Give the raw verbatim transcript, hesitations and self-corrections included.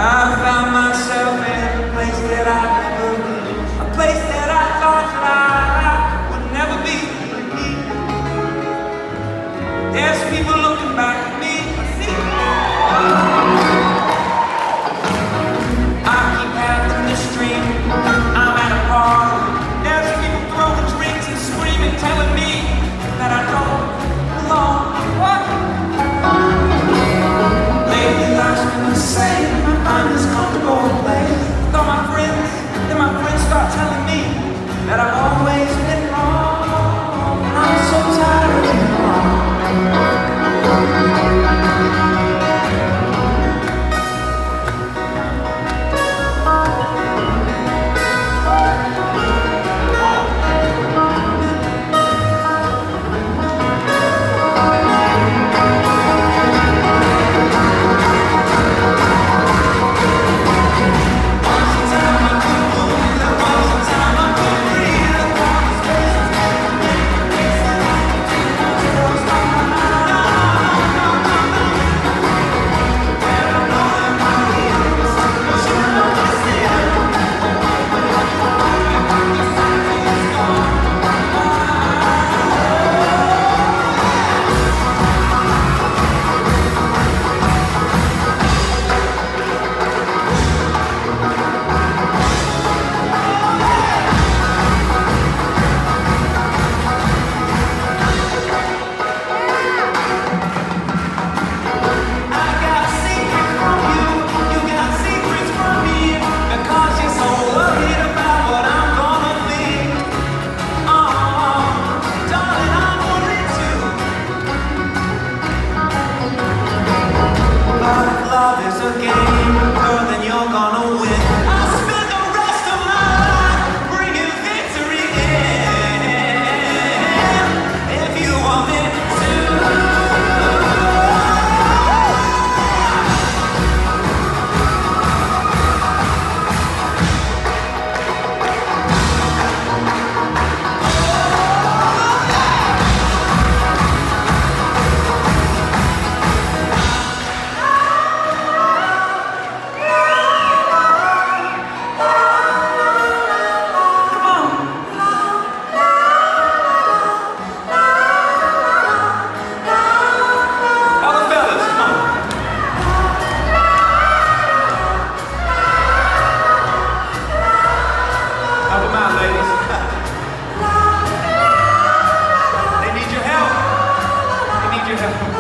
I found myself in a place that I've never been, a place that I thought that I would never be. There's people looking back at me. See? I keep having the stream. I'm at a bar. There's people throwing drinks and screaming, telling me that I don't belong. What? Lately life's been the same. I find this comfortable place. Though my friends, then my friends start telling me that I've always been wrong. I'm so tired of being wrong. They need your help.